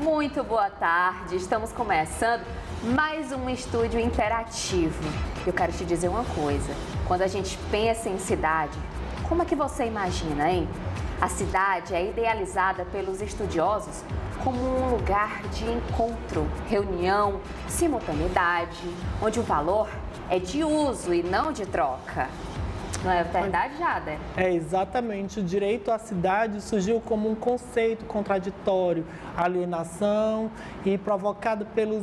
Muito boa tarde, estamos começando mais um estúdio interativo. Eu quero te dizer uma coisa, quando a gente pensa em cidade, como é que você imagina, hein? A cidade é idealizada pelos estudiosos como um lugar de encontro, reunião, simultaneidade, onde o valor é de uso e não de troca. Não é verdade, Jader? É, exatamente. O direito à cidade surgiu como um conceito contraditório, alienação e provocado pelos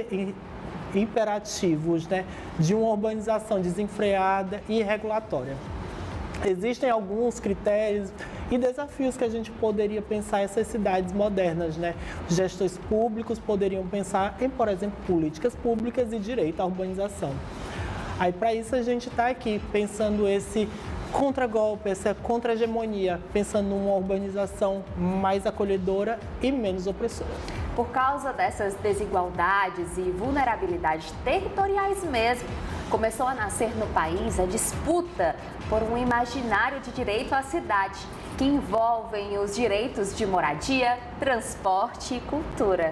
imperativos, né, de uma urbanização desenfreada e irregulatória. Existem alguns critérios e desafios que a gente poderia pensar essas cidades modernas, né? Os gestores públicos poderiam pensar em, por exemplo, políticas públicas e direito à urbanização. Aí, para isso, a gente está aqui pensando esse contragolpe, essa contra-hegemonia, pensando numa urbanização mais acolhedora e menos opressora. Por causa dessas desigualdades e vulnerabilidades territoriais mesmo, começou a nascer no país a disputa por um imaginário de direito à cidade, que envolvem os direitos de moradia, transporte e cultura.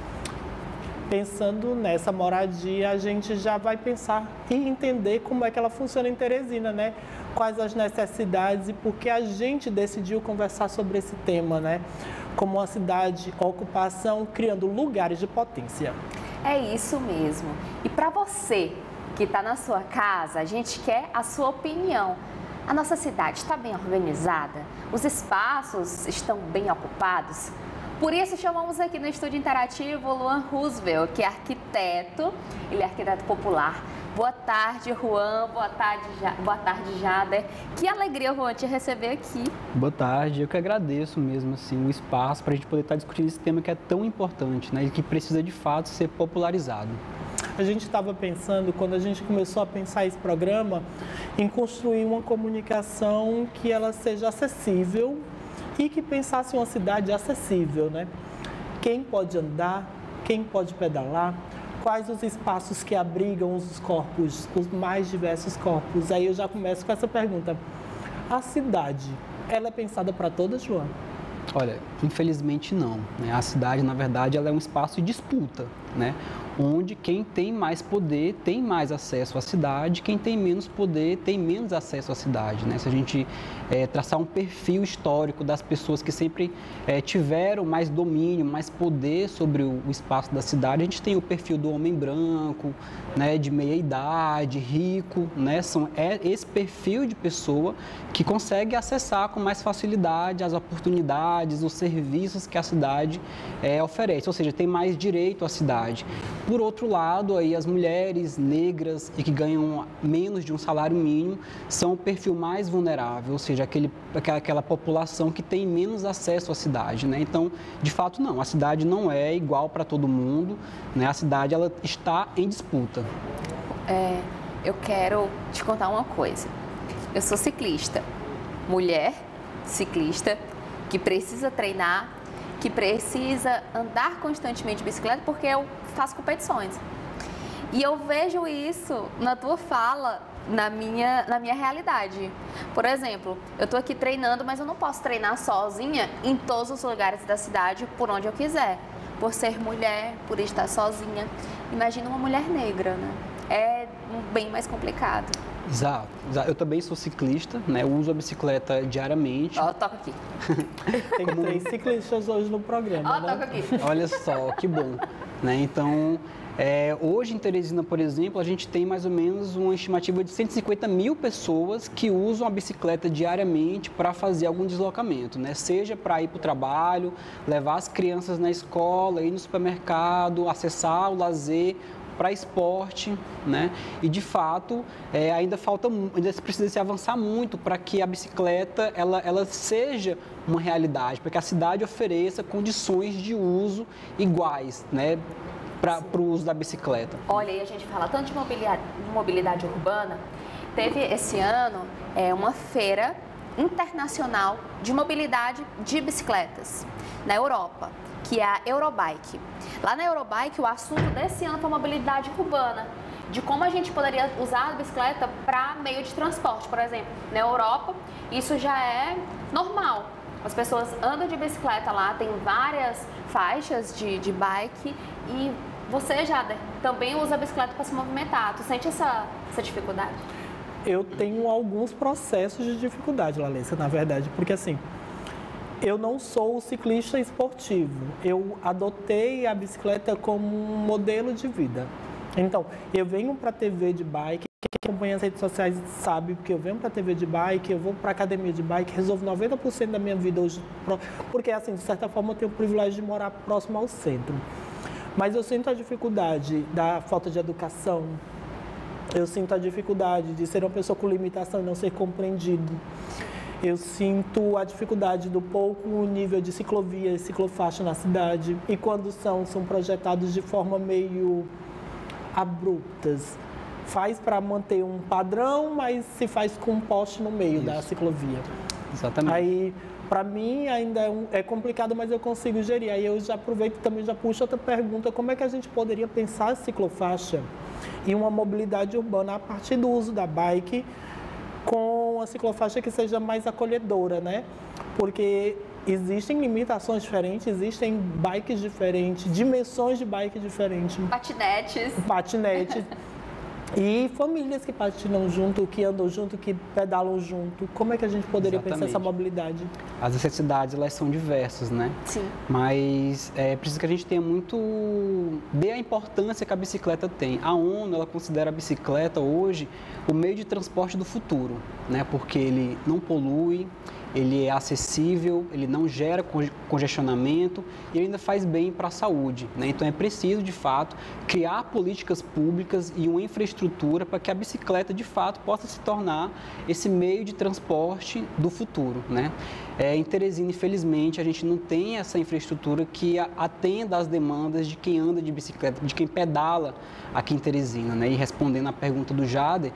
Pensando nessa moradia, a gente já vai pensar e entender como é que ela funciona em Teresina, né? Quais as necessidades e por que a gente decidiu conversar sobre esse tema, né? Como uma cidade, ocupação, criando lugares de potência. É isso mesmo. E para você que está na sua casa, a gente quer a sua opinião. A nossa cidade está bem organizada? Os espaços estão bem ocupados? Por isso, chamamos aqui no Estúdio Interativo o Juan Roosevelt, que é arquiteto, ele é arquiteto popular. Boa tarde, Juan. Boa tarde, Jader. Que alegria, Juan, te receber aqui. Boa tarde. Eu que agradeço mesmo assim, o espaço para a gente poder estar discutindo esse tema que é tão importante, né, e que precisa, de fato, ser popularizado. A gente estava pensando, quando a gente começou a pensar esse programa, em construir uma comunicação que ela seja acessível e que pensasse uma cidade acessível, né? Quem pode andar, quem pode pedalar, quais os espaços que abrigam os corpos, os mais diversos corpos. Aí eu já começo com essa pergunta. A cidade, ela é pensada para todas, João? Olha, infelizmente não, né? A cidade, na verdade, ela é um espaço de disputa, né? Onde quem tem mais poder tem mais acesso à cidade, quem tem menos poder tem menos acesso à cidade, né? Se a gente traçar um perfil histórico das pessoas que sempre tiveram mais domínio, mais poder sobre o espaço da cidade, a gente tem o perfil do homem branco, né, de meia idade, rico, né? É esse perfil de pessoa que consegue acessar com mais facilidade as oportunidades, os serviços que a cidade oferece, ou seja, tem mais direito à cidade. Por outro lado, aí, as mulheres negras e que ganham menos de um salário mínimo são o perfil mais vulnerável, ou seja, aquela população que tem menos acesso à cidade, né? Então, de fato, não, a cidade não é igual para todo mundo, né? A cidade ela está em disputa. Eu quero te contar uma coisa. Eu sou ciclista, mulher ciclista, que precisa treinar, que precisa andar constantemente de bicicleta porque eu faço competições. E eu vejo isso na tua fala, na minha realidade. Por exemplo, eu tô aqui treinando, mas eu não posso treinar sozinha em todos os lugares da cidade por onde eu quiser. Por ser mulher, por estar sozinha. Imagina uma mulher negra, né? É bem mais complicado. Exato. Eu também sou ciclista, né? Eu uso a bicicleta diariamente. Ó, toca aqui. Tem 3 ciclistas hoje no programa, Ó, né? toca aqui. Olha só, que bom, né? Então, hoje em Teresina, por exemplo, a gente tem mais ou menos uma estimativa de 150 mil pessoas que usam a bicicleta diariamente para fazer algum deslocamento, né? Seja para ir para o trabalho, levar as crianças na escola, ir no supermercado, acessar o lazer, para esporte, né? E de fato ainda precisa se avançar muito para que a bicicleta ela seja uma realidade, para que a cidade ofereça condições de uso iguais, né? Para o uso da bicicleta. Olha, e a gente fala tanto de mobilidade urbana. Teve esse ano uma feira internacional de mobilidade de bicicletas na Europa, que é a Eurobike. Lá na Eurobike, o assunto desse ano foi mobilidade urbana, de como a gente poderia usar a bicicleta para meio de transporte. Por exemplo, na Europa, isso já é normal. As pessoas andam de bicicleta lá, tem várias faixas de bike e você, Jader, também usa a bicicleta para se movimentar. Tu sente essa dificuldade? Eu tenho alguns processos de dificuldade, Lalessa, na verdade, porque assim, eu não sou ciclista esportivo. Eu adotei a bicicleta como um modelo de vida. Então, eu venho para a TV de bike, quem acompanha as redes sociais sabe, porque eu venho para a TV de bike, eu vou para a academia de bike, resolvo 90% da minha vida hoje, porque assim, de certa forma eu tenho o privilégio de morar próximo ao centro. Mas eu sinto a dificuldade da falta de educação, eu sinto a dificuldade de ser uma pessoa com limitação e não ser compreendido. Eu sinto a dificuldade do pouco nível de ciclovia e ciclofaixa na cidade. E quando são projetados de forma meio abruptas. Faz para manter um padrão, mas se faz com um poste no meio da ciclovia. Exatamente. Aí, para mim, ainda é complicado, mas eu consigo gerir. Aí eu já aproveito e também já puxo outra pergunta. Como é que a gente poderia pensar a ciclofaixa e uma mobilidade urbana a partir do uso da bike com a ciclofaixa que seja mais acolhedora, né? Porque existem limitações diferentes, existem bikes diferentes, dimensões de bike diferentes. Patinetes. E famílias que patinam junto, que andam junto, que pedalam junto. Como é que a gente poderia pensar essa mobilidade? As necessidades, elas são diversas, né? Sim. Mas é preciso que a gente tenha dê a importância que a bicicleta tem. A ONU, ela considera a bicicleta hoje o meio de transporte do futuro, né? Porque ele não polui, ele é acessível, ele não gera congestionamento e ele ainda faz bem para a saúde, né? Então é preciso, de fato, criar políticas públicas e uma infraestrutura para que a bicicleta, de fato, possa se tornar esse meio de transporte do futuro, né? Em Teresina, infelizmente, a gente não tem essa infraestrutura que atenda às demandas de quem anda de bicicleta, de quem pedala aqui em Teresina, né? E respondendo à pergunta do Jader,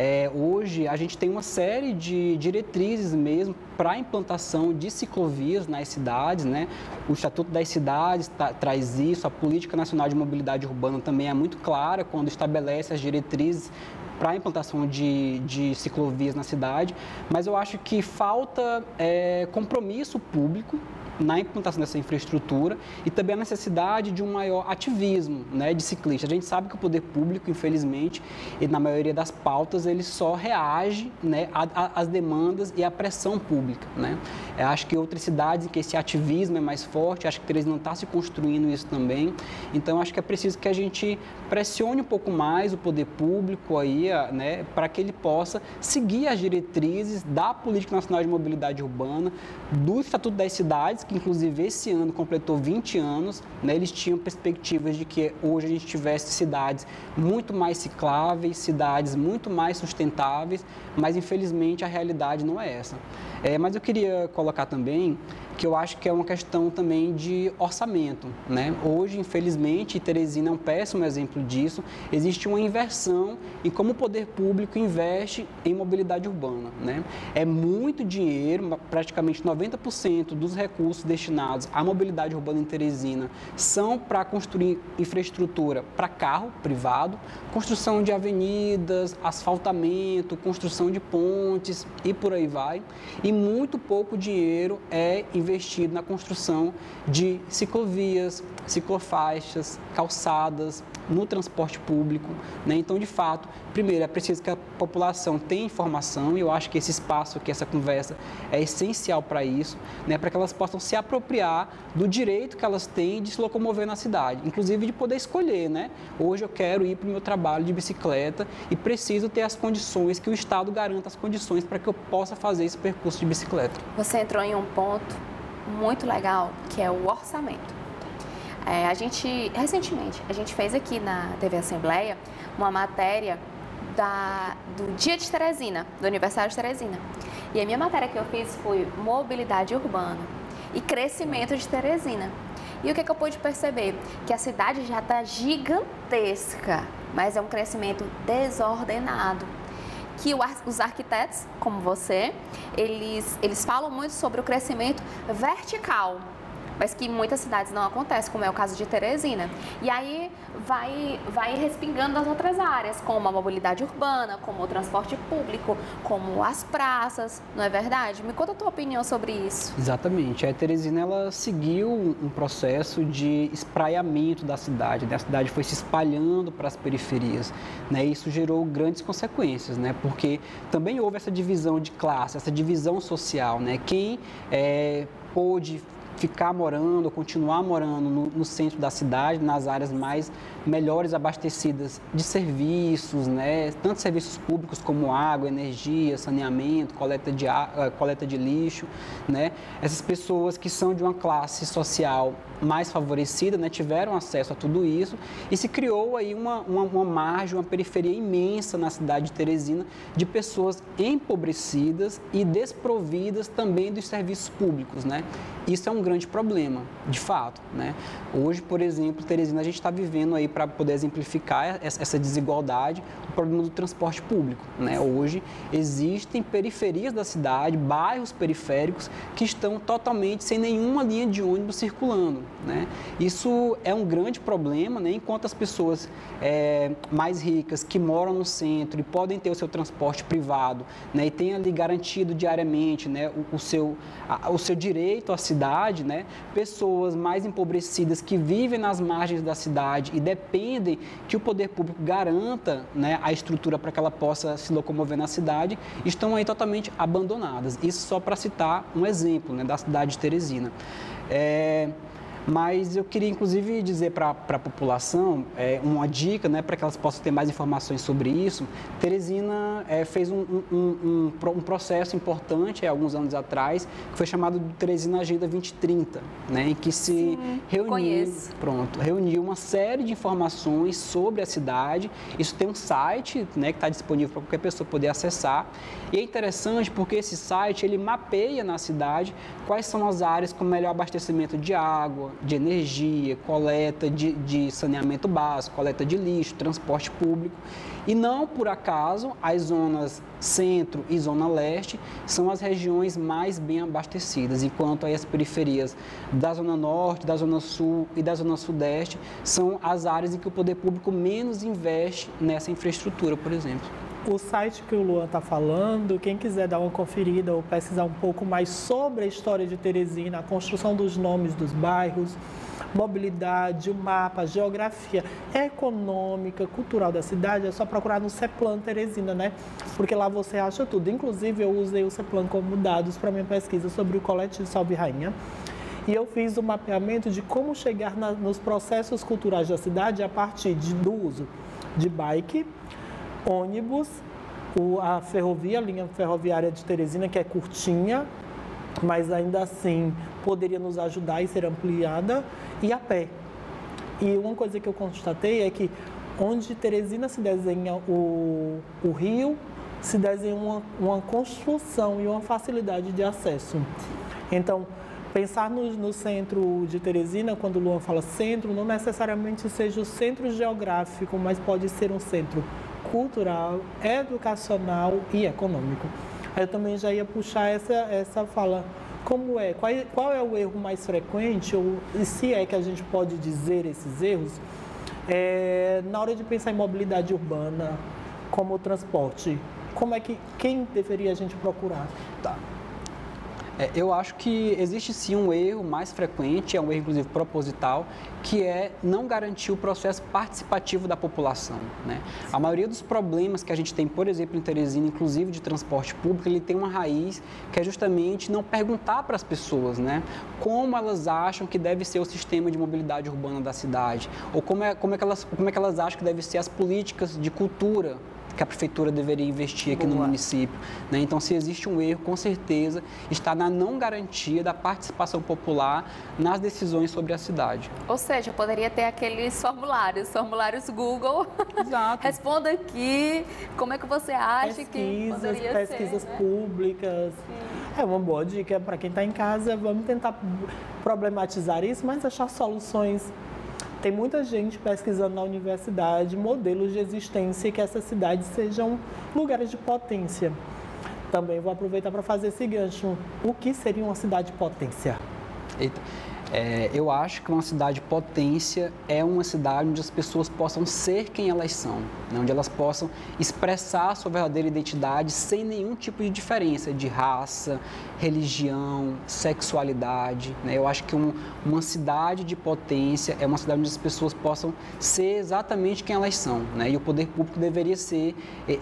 hoje a gente tem uma série de diretrizes mesmo para a implantação de ciclovias nas cidades, né? O Estatuto das Cidades traz isso, a Política Nacional de Mobilidade Urbana também é muito clara quando estabelece as diretrizes para a implantação de ciclovias na cidade, mas eu acho que falta compromisso público na implantação dessa infraestrutura e também a necessidade de um maior ativismo, né, de ciclistas. A gente sabe que o poder público, infelizmente, e na maioria das pautas, ele só reage, né, às demandas e à pressão pública, né? Eu acho que outras cidades em que esse ativismo é mais forte, acho que Teresina não está se construindo isso também. Então, acho que é preciso que a gente pressione um pouco mais o poder público aí, né, para que ele possa seguir as diretrizes da Política Nacional de Mobilidade Urbana, do Estatuto das Cidades, que inclusive esse ano completou 20 anos, né? Eles tinham perspectivas de que hoje a gente tivesse cidades muito mais cicláveis, cidades muito mais sustentáveis, mas infelizmente a realidade não é essa. Mas eu queria colocar também que eu acho que é uma questão também de orçamento, né? Hoje, infelizmente, e Teresina é um péssimo exemplo disso, existe uma inversão em como o poder público investe em mobilidade urbana, né? É muito dinheiro, praticamente 90% dos recursos destinados à mobilidade urbana em Teresina são para construir infraestrutura para carro privado, construção de avenidas, asfaltamento, construção de pontes e por aí vai. E muito pouco dinheiro é investido na construção de ciclovias, ciclofaixas, calçadas, no transporte público, né? Então, de fato, primeiro, é preciso que a população tenha informação e eu acho que esse espaço aqui, essa conversa é essencial para isso, né? Para que elas possam se apropriar do direito que elas têm de se locomover na cidade, inclusive de poder escolher, né? Hoje eu quero ir para o meu trabalho de bicicleta e preciso ter as condições, que o Estado garanta as condições para que eu possa fazer esse percurso de bicicleta. Você entrou em um ponto muito legal, que é o orçamento. Recentemente, a gente fez aqui na TV Assembleia uma matéria do Dia de Teresina, do aniversário de Teresina. E a minha matéria que eu fiz foi mobilidade urbana e crescimento de Teresina. E o que eu pude perceber? Que a cidade já está gigantesca, mas é um crescimento desordenado. Que os arquitetos, como você, eles falam muito sobre o crescimento vertical, mas que em muitas cidades não acontece, como é o caso de Teresina. E aí vai respingando nas outras áreas, como a mobilidade urbana, como o transporte público, como as praças, não é verdade? Me conta a tua opinião sobre isso. Exatamente. A Teresina, ela seguiu um processo de espraiamento da cidade, né? A cidade foi se espalhando para as periferias, né? E isso gerou grandes consequências, né? Porque também houve essa divisão de classe, essa divisão social, né? Quem pôde ficar morando, continuar morando no centro da cidade, nas áreas mais melhores abastecidas de serviços, né? Tanto serviços públicos como água, energia, saneamento, coleta de lixo, né? Essas pessoas que são de uma classe social mais favorecida, né, tiveram acesso a tudo isso e se criou aí uma margem, uma periferia imensa na cidade de Teresina de pessoas empobrecidas e desprovidas também dos serviços públicos, né? Isso é um grande problema, de fato, né? Hoje, por exemplo, Teresina, a gente está vivendo aí, para poder exemplificar essa desigualdade, o problema do transporte público, né? Hoje existem periferias da cidade, bairros periféricos que estão totalmente sem nenhuma linha de ônibus circulando, né? Isso é um grande problema, né? Enquanto as pessoas mais ricas que moram no centro e podem ter o seu transporte privado, né? E têm ali garantido diariamente, né? o seu direito à cidade, né? Pessoas mais empobrecidas que vivem nas margens da cidade e dependem que o poder público garanta, né, a estrutura para que ela possa se locomover na cidade, estão aí totalmente abandonadas. Isso só para citar um exemplo, né, da cidade de Teresina. Mas eu queria, inclusive, dizer para a população uma dica, né, para que elas possam ter mais informações sobre isso. Teresina fez um processo importante, alguns anos atrás, que foi chamado de Teresina Agenda 2030, né, em que se reuniu uma série de informações sobre a cidade. Isso tem um site, né, que está disponível para qualquer pessoa poder acessar. E é interessante porque esse site, ele mapeia na cidade quais são as áreas com melhor abastecimento de água, de energia, coleta de saneamento básico, coleta de lixo, transporte público. E não por acaso as zonas centro e zona leste são as regiões mais bem abastecidas, enquanto aí as periferias da zona norte, da zona sul e da zona sudeste são as áreas em que o poder público menos investe nessa infraestrutura, por exemplo. O site que o Luan está falando, quem quiser dar uma conferida ou pesquisar um pouco mais sobre a história de Teresina, a construção dos nomes dos bairros, mobilidade, o mapa, a geografia econômica, cultural da cidade, é só procurar no CEPLAN Teresina, né? Porque lá você acha tudo. Inclusive, eu usei o CEPLAN como dados para minha pesquisa sobre o Coletivo Salve Rainha. E eu fiz o mapeamento de como chegar nos processos culturais da cidade a partir do uso de bike, ônibus, a ferrovia, a linha ferroviária de Teresina, que é curtinha, mas ainda assim poderia nos ajudar e ser ampliada, e a pé. E uma coisa que eu constatei é que onde Teresina se desenha o rio, se desenha uma construção e uma facilidade de acesso. Então, pensar no centro de Teresina, quando o Luan fala centro, não necessariamente seja o centro geográfico, mas pode ser um centro cultural, educacional e econômico. Aí eu também já ia puxar essa fala, qual é o erro mais frequente, ou se é que a gente pode dizer esses erros, na hora de pensar em mobilidade urbana, como o transporte, quem deveria a gente procurar? Tá. Eu acho que existe sim um erro mais frequente, é um erro inclusive proposital, que é não garantir o processo participativo da população, né? A maioria dos problemas que a gente tem, por exemplo, em Teresina, inclusive de transporte público, ele tem uma raiz que é justamente não perguntar para as pessoas, né, como elas acham que deve ser o sistema de mobilidade urbana da cidade, ou como é que elas acham que deve ser as políticas de cultura que a prefeitura deveria investir aqui no município, né? Então, se existe um erro, com certeza, está na não garantia da participação popular nas decisões sobre a cidade. Ou seja, poderia ter aqueles formulários Google. Exato. Responda aqui, como é que você acha que poderia pesquisas ser, né? públicas. Sim. É uma boa dica para quem está em casa. Vamos tentar problematizar isso, mas achar soluções. Tem muita gente pesquisando na universidade modelos de existência e que essas cidades sejam lugares de potência. Também vou aproveitar para fazer esse gancho. O que seria uma cidade potência? Eita. Eu acho que uma cidade potência é uma cidade onde as pessoas possam ser quem elas são, né? Onde elas possam expressar a sua verdadeira identidade sem nenhum tipo de diferença de raça, religião, sexualidade, né? Eu acho que uma cidade de potência é uma cidade onde as pessoas possam ser exatamente quem elas são, né? E o poder público deveria ser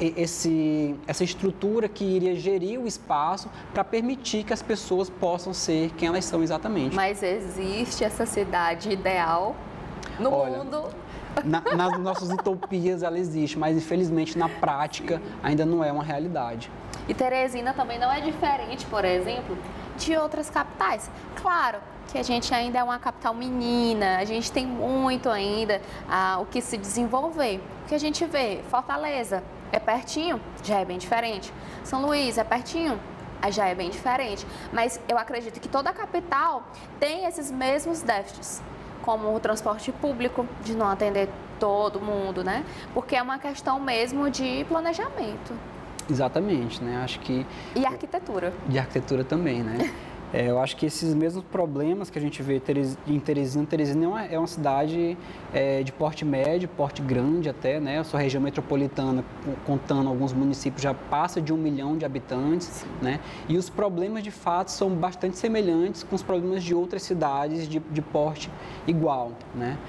essa estrutura que iria gerir o espaço para permitir que as pessoas possam ser quem elas são exatamente. Mas existe essa cidade ideal no mundo? Nas nossas utopias ela existe, mas infelizmente na prática ainda não é uma realidade. E Teresina também não é diferente, por exemplo, de outras capitais. Claro que a gente ainda é uma capital menina, a gente tem muito ainda o que se desenvolver. O que a gente vê, Fortaleza é pertinho, já é bem diferente. São Luís é pertinho, já é bem diferente. Mas eu acredito que toda a capital tem esses mesmos déficits, como o transporte público, de não atender todo mundo, né? Porque é uma questão mesmo de planejamento. Exatamente, né? Acho que... E arquitetura. De arquitetura também, né? Eu acho que esses mesmos problemas que a gente vê em Teresina é uma cidade de porte médio, porte grande até, né? A sua região metropolitana, contando alguns municípios, já passa de 1 milhão de habitantes, né? E os problemas, de fato, são bastante semelhantes com os problemas de outras cidades de porte igual, né?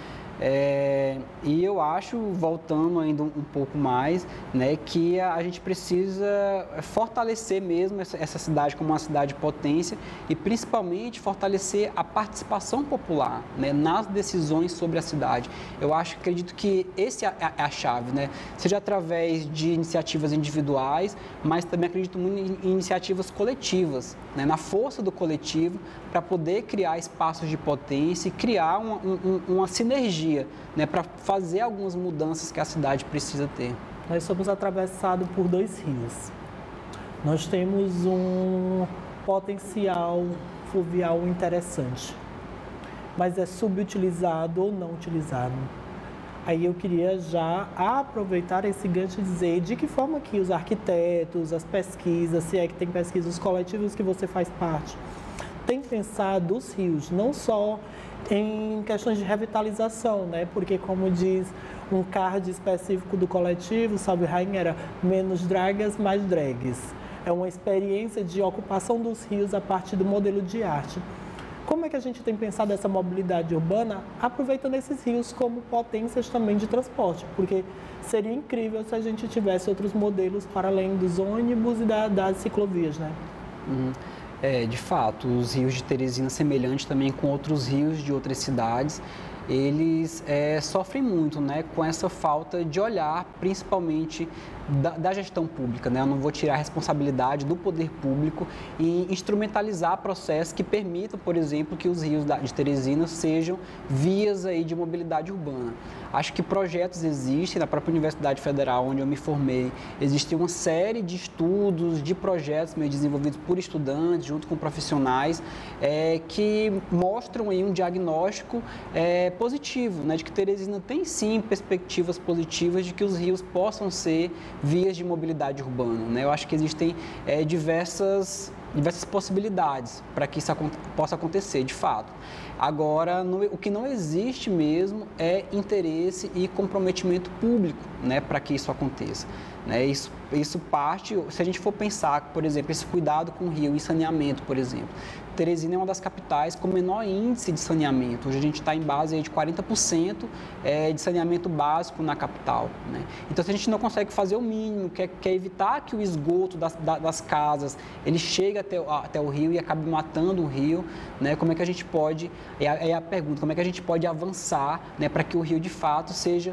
E eu acho, voltando ainda um pouco mais, né, que a gente precisa fortalecer mesmo essa cidade como uma cidade de potência e principalmente fortalecer a participação popular, né, nas decisões sobre a cidade. Eu acredito que esse é a chave, né, seja através de iniciativas individuais, mas também acredito muito em iniciativas coletivas, né, na força do coletivo para poder criar espaços de potência e criar uma sinergia, né, para fazer algumas mudanças que a cidade precisa ter. Nós somos atravessados por 2 rios. Nós temos um potencial fluvial interessante, mas é subutilizado ou não utilizado. Aí eu queria já aproveitar esse gancho e dizer de que forma que os arquitetos, as pesquisas, se é que tem pesquisas, os coletivos que você faz parte, têm pensado os rios, não só em questões de revitalização, né? Porque, como diz um card específico do coletivo, Salve Rainha, era menos dragas, mais drags. É uma experiência de ocupação dos rios a partir do modelo de arte. Como é que a gente tem pensado essa mobilidade urbana, aproveitando esses rios como potências também de transporte? Porque seria incrível se a gente tivesse outros modelos para além dos ônibus e das ciclovias, né? De fato, os rios de Teresina, semelhantes também com outros rios de outras cidades, eles sofrem muito, né, com essa falta de olhar, principalmente da gestão pública, né? Eu não vou tirar a responsabilidade do poder público em instrumentalizar processos que permitam, por exemplo, que os rios de Teresina sejam vias aí de mobilidade urbana. Acho que projetos existem, na própria Universidade Federal, onde eu me formei, existe uma série de estudos, de projetos desenvolvidos por estudantes, junto com profissionais, que mostram aí um diagnóstico positivo, né, de que Teresina tem sim perspectivas positivas de que os rios possam ser vias de mobilidade urbana, né? Eu acho que existem diversas possibilidades para que isso possa acontecer, de fato. Agora, o que não existe mesmo é interesse e comprometimento público, né, para que isso aconteça. Né? Isso parte, se a gente for pensar, por exemplo, esse cuidado com o rio e saneamento, por exemplo. Teresina é uma das capitais com menor índice de saneamento. Hoje a gente está em base aí de 40% de saneamento básico na capital, né? Então, se a gente não consegue fazer o mínimo, que é evitar que o esgoto das casas ele chegue até o rio e acabe matando o rio, né? Como é que a gente pode, é a pergunta, como é que a gente pode avançar, né, para que o rio de fato seja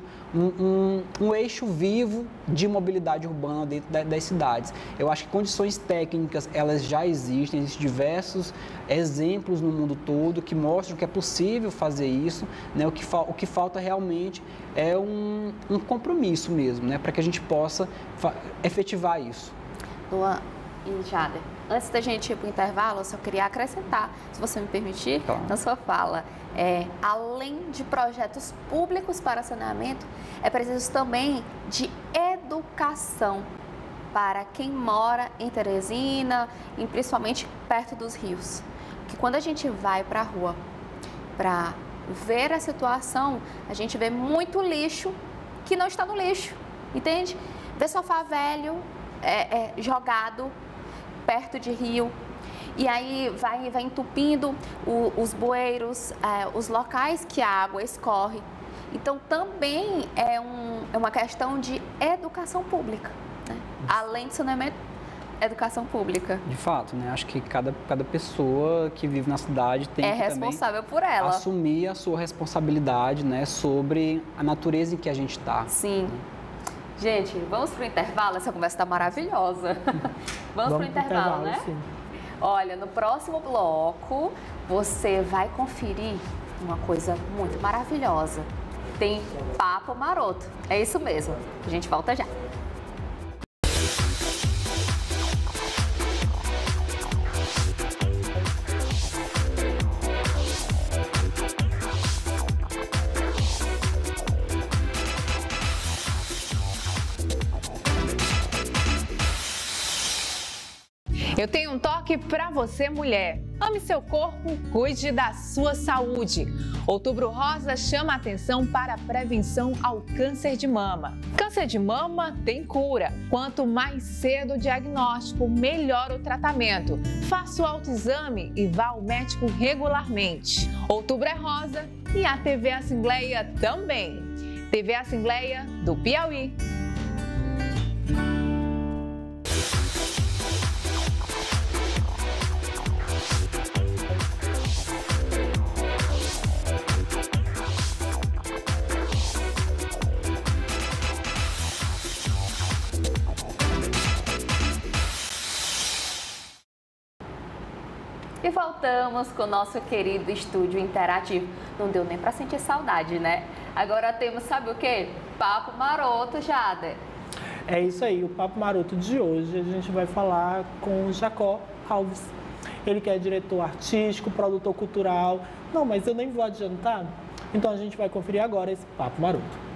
um eixo vivo de mobilidade urbana dentro das cidades. Eu acho que condições técnicas elas já existem diversos exemplos no mundo todo que mostram que é possível fazer isso, né? O que falta realmente é um compromisso mesmo, né? Para que a gente possa efetivar isso. Luan e Jader, antes da gente ir para o intervalo, eu só queria acrescentar, se você me permitir, claro, na sua fala, além de projetos públicos para saneamento, é preciso também de educação para quem mora em Teresina e principalmente perto dos rios. Que quando a gente vai para a rua para ver a situação, a gente vê muito lixo que não está no lixo, entende? Vê sofá velho jogado perto de rio, e aí vai entupindo os bueiros, os locais que a água escorre. Então, também é uma questão de educação pública, né? Além de saneamento, educação pública. De fato, né? Acho que cada pessoa que vive na cidade tem que responsável por ela. Assumir a sua responsabilidade, né? Sobre a natureza em que a gente está. Sim. Gente, vamos para o intervalo? Essa conversa está maravilhosa. Vamos para o intervalo, né? Sim. Olha, no próximo bloco, você vai conferir uma coisa muito maravilhosa. Tem Papo Maroto. É isso mesmo. A gente volta já. Eu tenho um toque para você, mulher. Ame seu corpo, cuide da sua saúde. Outubro Rosa chama a atenção para a prevenção ao câncer de mama. Câncer de mama tem cura. Quanto mais cedo o diagnóstico, melhor o tratamento. Faça o autoexame e vá ao médico regularmente. Outubro é rosa e a TV Assembleia também. TV Assembleia do Piauí. E voltamos com o nosso querido estúdio interativo. Não deu nem para sentir saudade, né? Agora temos, sabe o quê? Papo Maroto, Jader. É isso aí, o Papo Maroto de hoje a gente vai falar com o Jacó Alves. Ele que é diretor artístico, produtor cultural. Não, mas eu nem vou adiantar. Então a gente vai conferir agora esse Papo Maroto.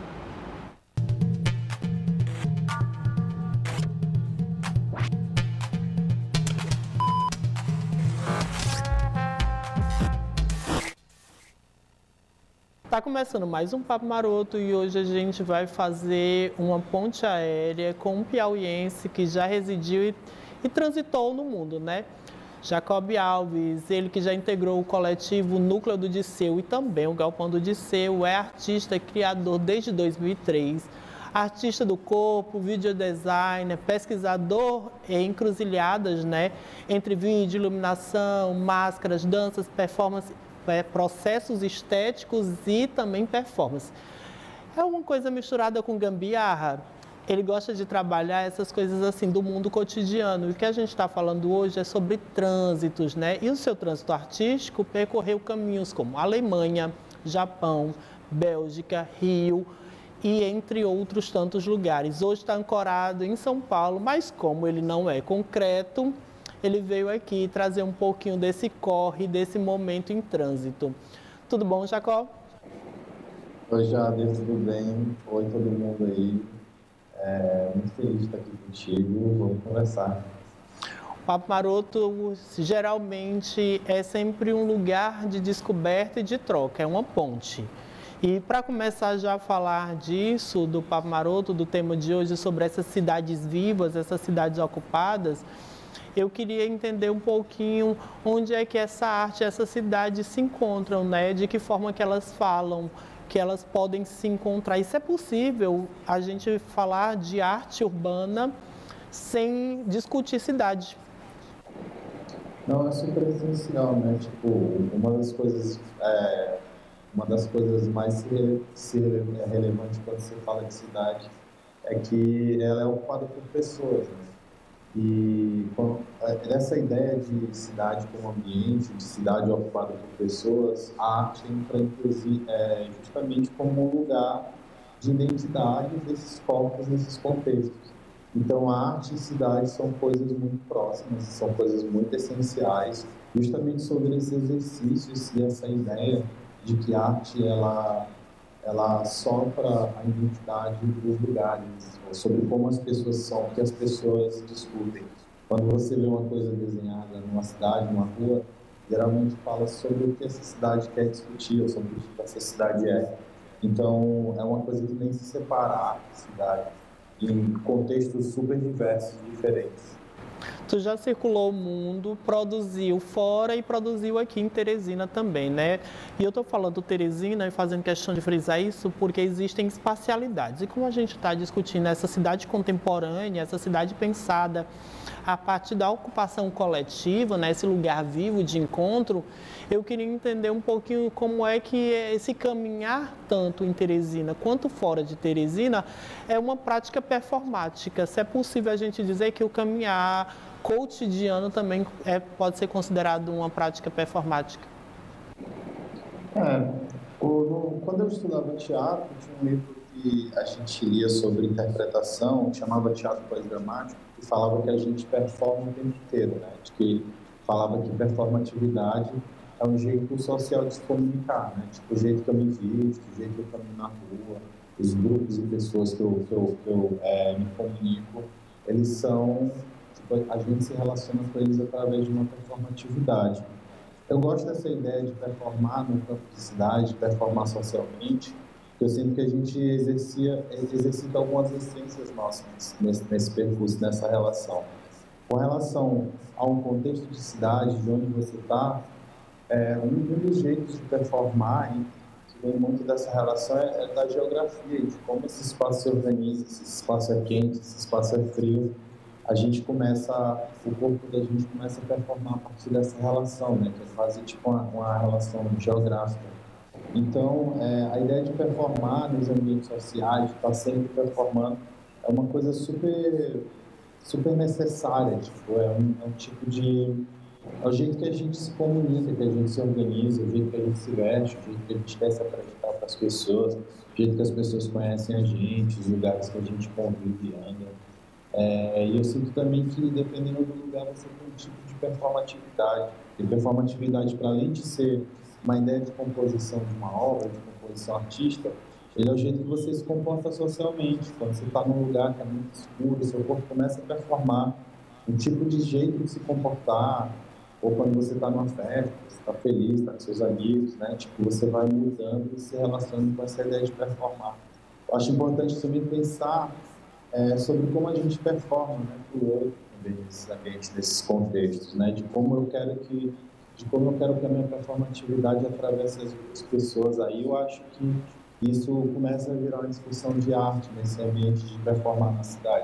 Está começando mais um Papo Maroto e hoje a gente vai fazer uma ponte aérea com um piauiense que já residiu e transitou no mundo, né? Jacob Alves, ele que já integrou o coletivo Núcleo do Disseu e também o Galpão do Disseu, é artista e criador desde 2003, artista do corpo, videodesigner, pesquisador em encruzilhadas, né? Entre vídeo, iluminação, máscaras, danças, performance, processos estéticos e também performance. É uma coisa misturada com gambiarra. Ele gosta de trabalhar essas coisas assim do mundo cotidiano. E o que a gente está falando hoje é sobre trânsitos, né? E o seu trânsito artístico percorreu caminhos como Alemanha, Japão, Bélgica, Rio e entre outros tantos lugares. Hoje está ancorado em São Paulo, mas como ele não é concreto, ele veio aqui trazer um pouquinho desse corre, desse momento em trânsito. Tudo bom, Jacó? Oi, Jader, tudo bem? Oi, todo mundo aí. Muito feliz de estar aqui contigo. Vamos conversar. O Papo Maroto, geralmente, é sempre um lugar de descoberta e de troca, é uma ponte. E para começar já a falar disso, do Papo Maroto, do tema de hoje, sobre essas cidades vivas, essas cidades ocupadas, eu queria entender um pouquinho onde é que essa arte, essas cidades se encontram, né? De que forma que elas falam, que elas podem se encontrar. Isso é possível, a gente falar de arte urbana sem discutir cidade. Não, é super essencial, né? Tipo, uma das coisas mais relevantes quando você fala de cidade é que ela é ocupada por pessoas, né? E essa ideia de cidade como ambiente, de cidade ocupada por pessoas, a arte entra inclusive justamente como um lugar de identidade desses corpos, desses contextos. Então, a arte e cidade são coisas muito próximas, são coisas muito essenciais, justamente sobre esses exercícios e essa ideia de que a arte ela sopra a identidade dos lugares, sobre como as pessoas são, o que as pessoas discutem. Quando você vê uma coisa desenhada numa cidade, numa rua, geralmente fala sobre o que essa cidade quer discutir, ou sobre o que essa cidade é. Então, é uma coisa que nem se separar a cidade, em contextos super diversos, diferentes. Tu já circulou o mundo, produziu fora e produziu aqui em Teresina também, né? E eu estou falando Teresina e fazendo questão de frisar isso porque existem espacialidades. E como a gente está discutindo essa cidade contemporânea, essa cidade pensada a partir da ocupação coletiva, né, esse lugar vivo de encontro, eu queria entender um pouquinho como é que esse caminhar tanto em Teresina quanto fora de Teresina é uma prática performática. Se é possível a gente dizer que o caminhar cotidiano também pode ser considerado uma prática performática. Quando eu estudava teatro, tinha um livro que a gente lia sobre interpretação, chamava Teatro Pós-Dramático, e falava que a gente performa o tempo inteiro, né? Que falava que performatividade é um jeito social de se comunicar, né? Tipo, o jeito que eu me visto, o jeito que eu caminho na rua, os grupos de pessoas que eu me comunico, eles são... Tipo, a gente se relaciona com eles através de uma performatividade. Eu gosto dessa ideia de performar no campo de cidade, de performar socialmente, porque eu sinto que a gente exercita algumas essências nossas nesse percurso, nessa relação. Com relação a um contexto de cidade, de onde você está, um dos jeitos de performar, que vem muito dessa relação, é da geografia, de como esse espaço se organiza, se esse espaço é quente, se esse espaço é frio. O corpo da gente começa a performar a partir dessa relação, né? Que é quase tipo uma relação geográfica. Então, a ideia de performar nos ambientes sociais, de estar sempre performando, é uma coisa super, super necessária. Tipo, é o jeito que a gente se comunica, que a gente se organiza, o jeito que a gente se veste, o jeito que a gente quer se apresentar para as pessoas, o jeito que as pessoas conhecem a gente, os lugares que a gente convive e anda. E eu sinto também que, dependendo do lugar, você tem um tipo de performatividade. E performatividade, para além de ser uma ideia de composição de uma obra, de composição artística, ele é o jeito que você se comporta socialmente. Quando você está num lugar que é muito escuro, seu corpo começa a performar um tipo de jeito de se comportar. Ou quando você está numa festa, você está feliz, está com seus amigos, né? Tipo, você vai mudando e se relacionando com essa ideia de performar. Eu acho importante também pensar sobre como a gente performa, né, para o outro também nesses ambientes, nesses contextos, né, de como eu quero que a minha performatividade atravesse as outras pessoas. Aí eu acho que isso começa a virar uma discussão de arte nesse ambiente de performar na cidade.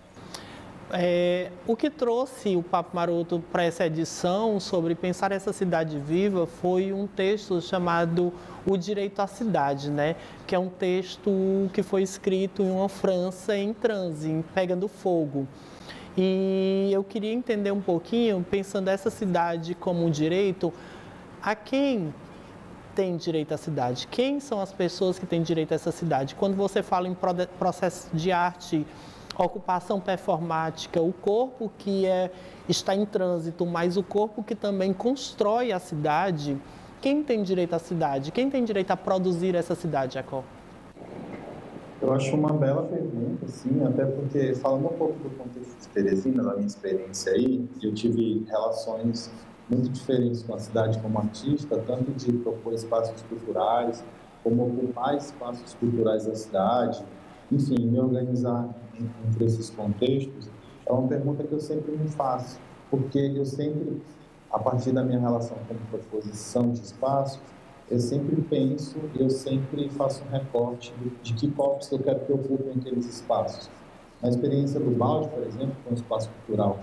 O que trouxe o Papo Maroto para essa edição sobre pensar essa cidade viva foi um texto chamado O Direito à Cidade, né? Que é um texto que foi escrito em uma França em transe, pegando fogo. E eu queria entender um pouquinho, pensando essa cidade como um direito, a quem tem direito à cidade? Quem são as pessoas que têm direito a essa cidade? Quando você fala em processo de arte, ocupação performática, o corpo que está em trânsito, mas o corpo que também constrói a cidade, quem tem direito à cidade? Quem tem direito a produzir essa cidade, Jacó? Eu acho uma bela pergunta, sim, até porque, falando um pouco do contexto de Teresina, da minha experiência aí, eu tive relações muito diferentes com a cidade como artista, tanto de propor espaços culturais, como ocupar espaços culturais da cidade, enfim, me organizar entre esses contextos, é uma pergunta que eu sempre me faço, porque eu sempre, a partir da minha relação com proposição de espaços, eu sempre penso e eu sempre faço um recorte de que corpos eu quero que ocupem aqueles espaços. Na experiência do Balde, por exemplo, com o espaço cultural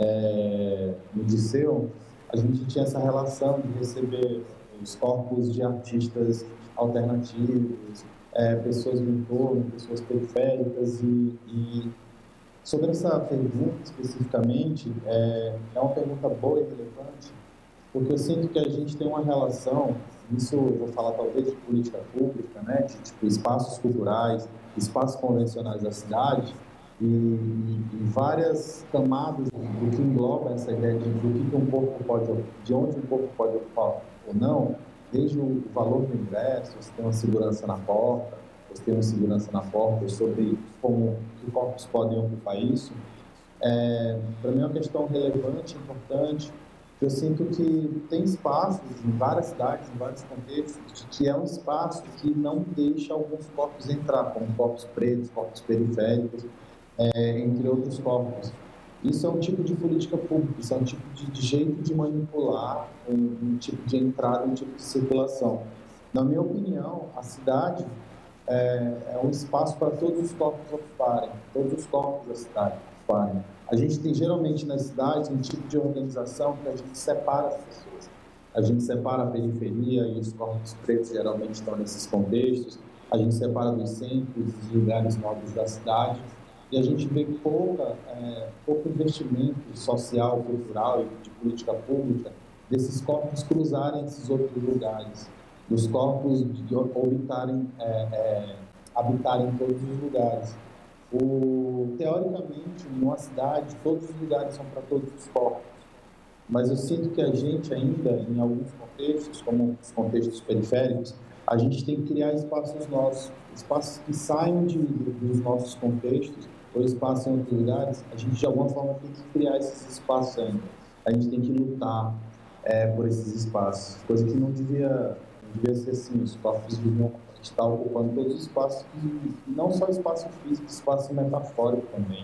no Disseu, a gente tinha essa relação de receber os corpos de artistas alternativos, pessoas do entorno, pessoas periféricas e sobre essa pergunta especificamente, é uma pergunta boa e relevante, porque eu sinto que a gente tem uma relação, isso eu vou falar talvez de política pública, né, de tipo, espaços culturais, espaços convencionais da cidade, e várias camadas do que engloba essa ideia de do que um corpo pode, de onde um corpo pode ocupar ou não, desde o valor do ingresso, você tem uma segurança na porta, você tem uma segurança na porta sobre como que corpos podem ocupar isso. Para mim é uma questão relevante, importante, Eu sinto que tem espaços em várias cidades, em vários contextos, que é um espaço que não deixa alguns corpos entrar, como corpos pretos, corpos periféricos, entre outros corpos. Isso é um tipo de política pública, isso é um tipo de jeito de manipular um tipo de entrada, um tipo de circulação. Na minha opinião, a cidade é um espaço para todos os corpos ocuparem, todos os corpos da cidade ocuparem. A gente tem geralmente nas cidades um tipo de organização que a gente separa as pessoas. A gente separa a periferia e os corpos pretos geralmente estão nesses contextos. A gente separa dos centros, dos lugares nobres da cidade. E a gente vê pouco investimento social, cultural e de política pública desses corpos cruzarem esses outros lugares, dos corpos habitarem todos os lugares. Teoricamente, em uma cidade, todos os lugares são para todos os corpos, mas eu sinto que a gente ainda, em alguns contextos, como os contextos periféricos, a gente tem que criar espaços nossos, espaços que saiam dos nossos contextos, ou espaços em outros lugares. A gente, de alguma forma, tem que criar esses espaços ainda. A gente tem que lutar por esses espaços, coisa que não devia ser assim. Os corpos deviam estar ocupando todos os espaços, e não só espaço físico, espaço metafórico também.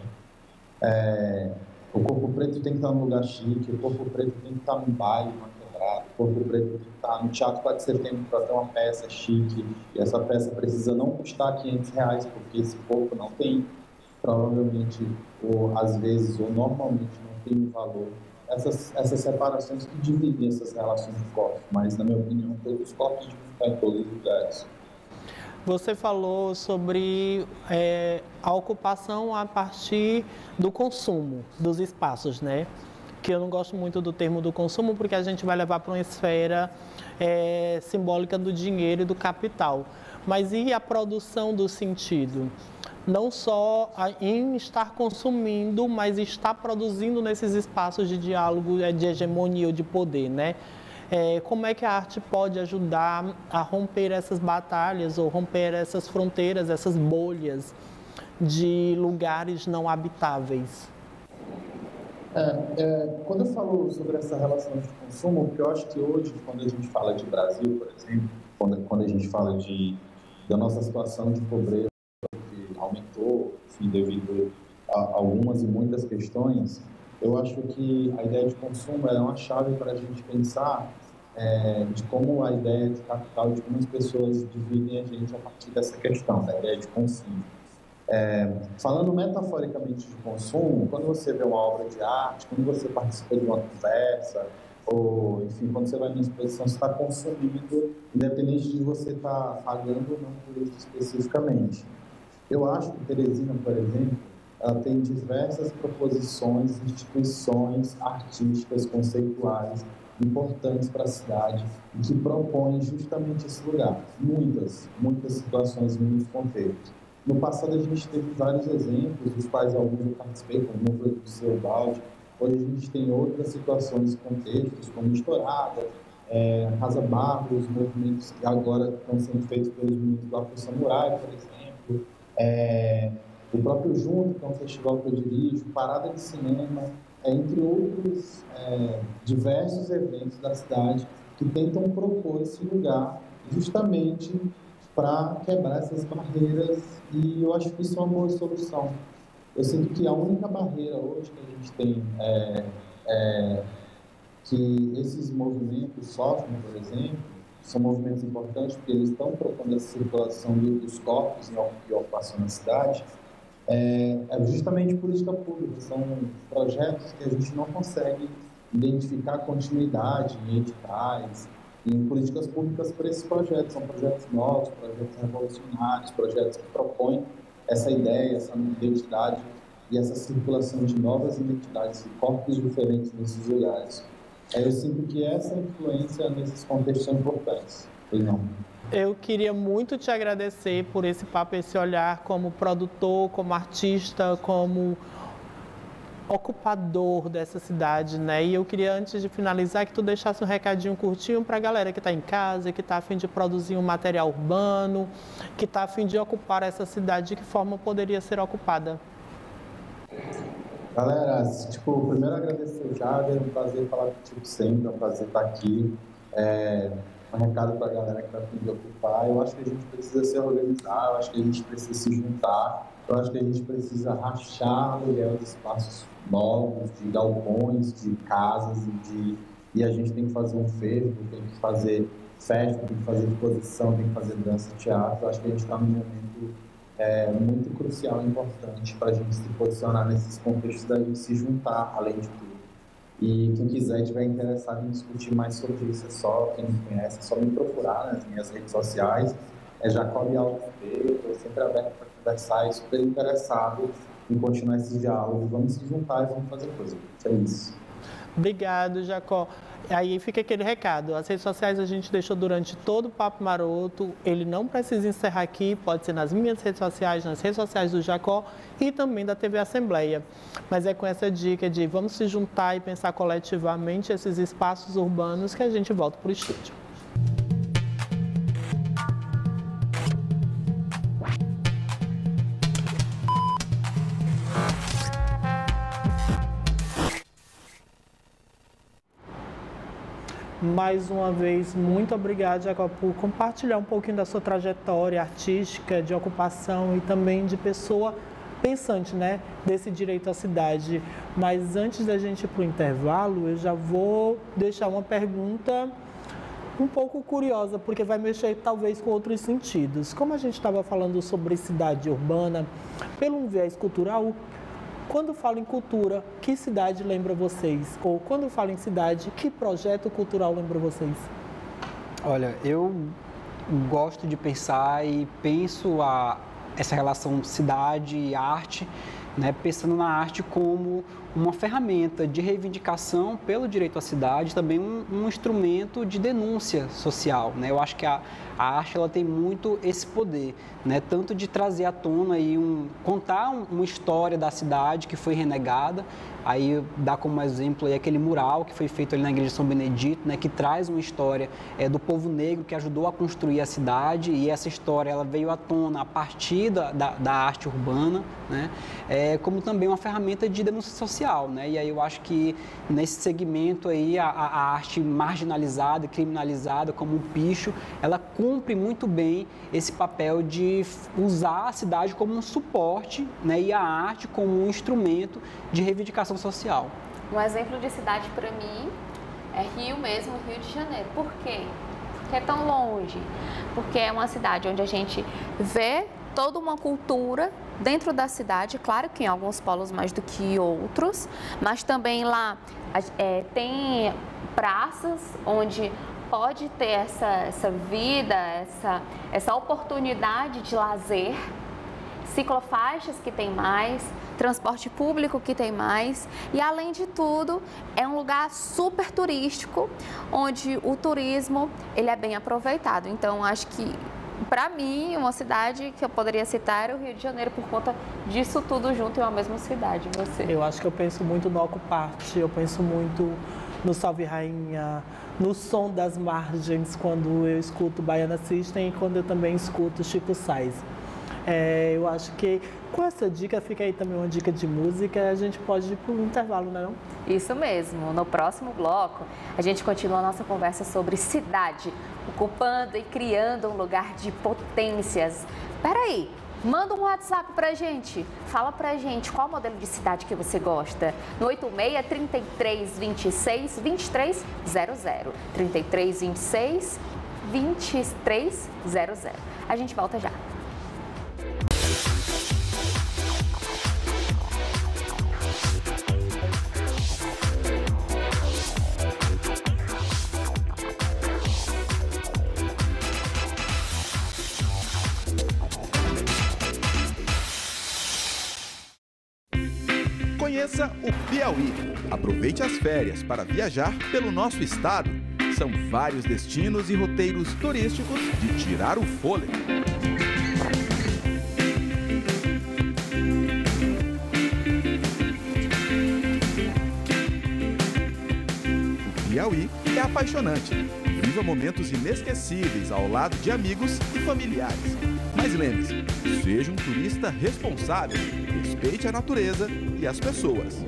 O corpo preto tem que estar num lugar chique, o corpo preto tem que estar num baile, numa quebrada, o corpo preto tem que estar no Teatro 4 de Setembro para ter uma peça chique, e essa peça precisa não custar R$500, porque esse corpo não tem, provavelmente, ou às vezes, ou normalmente não tem um valor. Essas separações que dividem essas relações de corpos, mas, na minha opinião, todos os corpos devem estar em todos os lugares. Você falou sobre a ocupação a partir do consumo dos espaços, né? Que eu não gosto muito do termo do consumo, porque a gente vai levar para uma esfera simbólica do dinheiro e do capital. Mas e a produção do sentido? Não só em estar consumindo, mas estar produzindo nesses espaços de diálogo, de hegemonia ou de poder, né? Como é que a arte pode ajudar a romper essas batalhas ou romper essas fronteiras, essas bolhas de lugares não habitáveis? Quando eu falo sobre essa relação de consumo, porque eu acho que hoje, quando a gente fala de Brasil, por exemplo, quando a gente fala da nossa situação de pobreza, que aumentou, enfim, devido a algumas e muitas questões, eu acho que a ideia de consumo é uma chave para a gente pensar de como a ideia de capital, de como as pessoas dividem a gente a partir dessa questão, da ideia de consumo. Falando metaforicamente de consumo, quando você vê uma obra de arte, quando você participa de uma conversa, ou, enfim, quando você vai numa exposição, você está consumindo, independente de você estar pagando ou não por isso especificamente. Eu acho que Teresina, por exemplo, ela tem diversas proposições, instituições artísticas, conceituais, importantes para a cidade, e que propõem justamente esse lugar. Muitas situações, muitos contextos. No passado, a gente teve vários exemplos, dos quais alguns eu participei, como o núcleo do Seu Balde. Hoje, a gente tem outras situações e contextos, como Estourada, Casa Barro, os movimentos que agora estão sendo feitos pelos meninos do Afro Samurai, por exemplo, o próprio Junto, que é um festival que eu dirijo, Parada de Cinema, entre outros diversos eventos da cidade que tentam propor esse lugar justamente para quebrar essas barreiras, e eu acho que isso é uma boa solução. Eu sinto que a única barreira hoje que a gente tem que esses movimentos sofrem, por exemplo, são movimentos importantes porque eles estão propondo essa circulação dos corpos e ocupação na cidade, justamente política pública. São projetos que a gente não consegue identificar continuidade em editais, em políticas públicas para esses projetos. São projetos novos, projetos revolucionários, projetos que propõem essa ideia, essa identidade e essa circulação de novas identidades e corpos diferentes nesses lugares. Eu sinto que essa influência nesses contextos são importantes. Pois não? Eu queria muito te agradecer por esse papo, esse olhar como produtor, como artista, como ocupador dessa cidade, né? E eu queria, antes de finalizar, que tu deixasse um recadinho curtinho para a galera que está em casa, que está a fim de produzir um material urbano, que está a fim de ocupar essa cidade, de que forma poderia ser ocupada? Galera, primeiro agradecer o Jader, é um prazer falar contigo sempre, é um prazer estar aqui. Um recado para a galera que está afim de ocupar. Eu acho que a gente precisa se organizar, eu acho que a gente precisa se juntar, eu acho que a gente precisa rachar aluguel de espaços novos, de galpões, de casas, e a gente tem que fazer um fervo, tem que fazer festa, tem que fazer exposição, tem que fazer dança, teatro. Eu acho que a gente está num momento muito crucial e importante para a gente se posicionar nesses contextos, da gente se juntar, além de tudo. E quem quiser, estiver interessado em discutir mais sobre isso, quem me conhece, é só me procurar nas minhas redes sociais. Jacob Alves Pereira, estou sempre aberto para conversar e super interessado em continuar esse diálogo. Vamos se juntar e vamos fazer coisa. É isso. Obrigado, Jacó. Aí fica aquele recado. As redes sociais a gente deixou durante todo o Papo Maroto. Ele não precisa encerrar aqui, pode ser nas minhas redes sociais, nas redes sociais do Jacó e também da TV Assembleia. Mas é com essa dica de vamos se juntar e pensar coletivamente esses espaços urbanos que a gente volta para o estúdio. Mais uma vez, muito obrigada, Jacob, por compartilhar um pouquinho da sua trajetória artística, de ocupação e também de pessoa pensante, né, desse direito à cidade. Mas antes da gente ir para o intervalo, eu já vou deixar uma pergunta um pouco curiosa, porque vai mexer talvez com outros sentidos. Como a gente estava falando sobre cidade urbana, pelo um viés cultural, quando falo em cultura, que cidade lembra vocês? Ou quando falo em cidade, que projeto cultural lembra vocês? Olha, eu gosto de pensar e penso essa relação cidade e arte, né, pensando na arte como uma ferramenta de reivindicação pelo direito à cidade, também um instrumento de denúncia social, né? Eu acho que a arte ela tem muito esse poder, né? Tanto de trazer à tona aí contar uma história da cidade que foi renegada. Aí dá como exemplo aí aquele mural que foi feito ali na igreja de São Benedito, né, que traz uma história do povo negro que ajudou a construir a cidade, e essa história ela veio à tona a partir da arte urbana, né, como também uma ferramenta de denúncia social, né? E aí eu acho que nesse segmento aí a arte marginalizada e criminalizada como um picho, ela cumpre muito bem esse papel de usar a cidade como um suporte, né, e a arte como um instrumento de reivindicação social. Um exemplo de cidade para mim é Rio mesmo, Rio de Janeiro. Por quê? Porque é tão longe. Porque é uma cidade onde a gente vê toda uma cultura dentro da cidade, claro que em alguns polos mais do que outros, mas também lá tem praças onde pode ter essa vida, essa oportunidade de lazer, ciclofaixas que tem mais, transporte público que tem mais, e além de tudo é um lugar super turístico, onde o turismo ele é bem aproveitado. Então acho que para mim uma cidade que eu poderia citar é o Rio de Janeiro por conta disso tudo junto em uma mesma cidade. Você? Eu acho que eu penso muito no Ocuparte, eu penso muito no Salve Rainha, no Som das Margens, quando eu escuto Baiana System e quando eu também escuto Chico Sainz. Eu acho que com essa dica fica aí também uma dica de música, a gente pode ir para um intervalo, não é não? Isso mesmo. No próximo bloco, a gente continua a nossa conversa sobre cidade, ocupando e criando um lugar de potências. Peraí, manda um WhatsApp pra gente, fala pra gente qual modelo de cidade que você gosta, no 86-3326-2300, 3326-2300. A gente volta já. Conheça o Piauí. Aproveite as férias para viajar pelo nosso estado. São vários destinos e roteiros turísticos de tirar o fôlego. O Piauí é apaixonante. Viva momentos inesquecíveis ao lado de amigos e familiares. Mas lembre-se, Seja um turista responsável, respeite a natureza e as pessoas.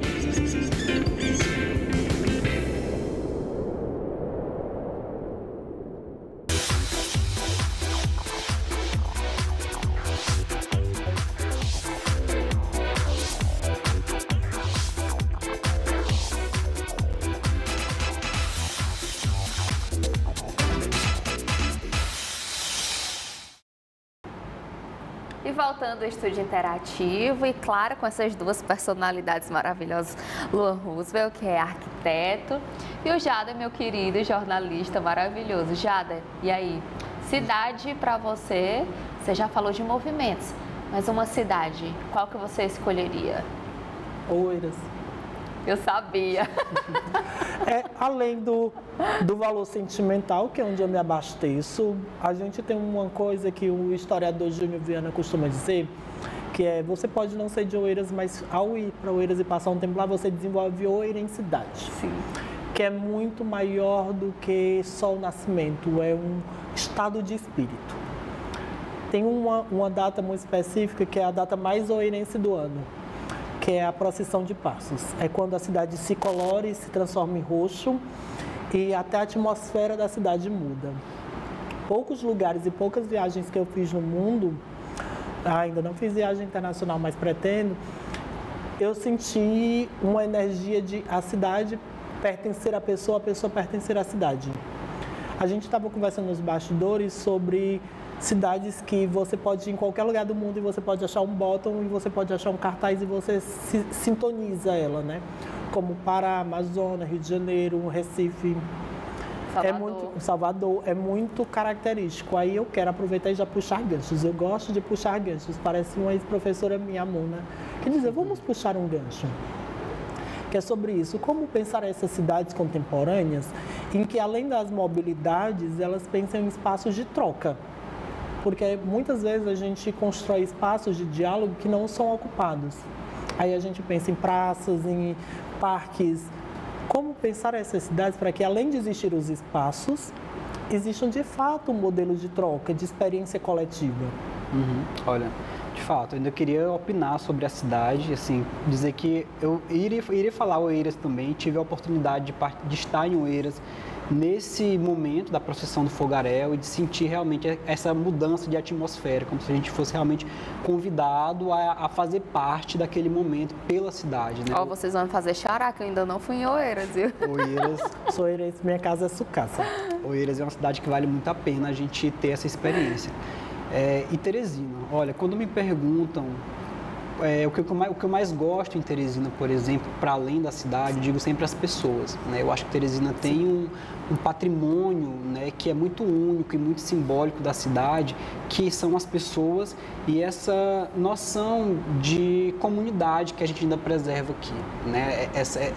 E voltando ao estúdio interativo, e claro, com essas duas personalidades maravilhosas, Luan Roosevelt, que é arquiteto, e o Jader, meu querido jornalista maravilhoso. Jader, e aí? Cidade para você, você já falou de movimentos, mas uma cidade, qual que você escolheria? Oeiras. Eu sabia. Além do valor sentimental, que é onde eu me abasteço, a gente tem uma coisa que o historiador Júnior Viana costuma dizer, que é, você pode não ser de Oeiras, mas ao ir para Oeiras e passar um tempo lá, você desenvolve oeirensidade. Sim. Que é muito maior do que só o nascimento, é um estado de espírito. Tem uma data muito específica, que é a data mais oeirense do ano, que é a procissão de Passos. É quando a cidade se colore e se transforma em roxo e até a atmosfera da cidade muda. Poucos lugares e poucas viagens que eu fiz no mundo, ainda não fiz viagem internacional, mas pretendo, eu senti uma energia de a cidade pertencer à pessoa, a pessoa pertencer à cidade. A gente estava conversando nos bastidores sobre cidades que você pode ir em qualquer lugar do mundo e você pode achar um bottom e você pode achar um cartaz e você sintoniza ela, né? Como Pará, Amazonas, Rio de Janeiro, Recife, Salvador, é muito característico. Aí eu quero aproveitar e já puxar ganchos. Eu gosto de puxar ganchos. Parece uma ex-professora minha, Mona, que dizia, vamos puxar um gancho. Que é sobre isso, como pensar essas cidades contemporâneas em que, além das mobilidades, elas pensam em espaços de troca. Porque muitas vezes a gente constrói espaços de diálogo que não são ocupados. Aí a gente pensa em praças, em parques. Como pensar essas cidades para que, além de existir os espaços, existam de fato um modelo de troca, de experiência coletiva? Olha, de fato, eu ainda queria opinar sobre a cidade, assim, dizer que eu iria falar Oeiras também, tive a oportunidade de estar em Oeiras nesse momento da procissão do fogaréu e de sentir realmente essa mudança de atmosfera, como se a gente fosse realmente convidado a fazer parte daquele momento pela cidade, né? Ó, vocês vão fazer xará, que eu ainda não fui em Oeiras, viu? Oeiras... Sou oeirense, minha casa é Sucaça. Oeiras é uma cidade que vale muito a pena a gente ter essa experiência. E Teresina, olha, quando me perguntam o que eu mais gosto em Teresina, por exemplo, para além da cidade, eu digo sempre as pessoas, né? Eu acho que Teresina tem um patrimônio, né, que é muito único e muito simbólico da cidade, que são as pessoas e essa noção de comunidade que a gente ainda preserva aqui, né?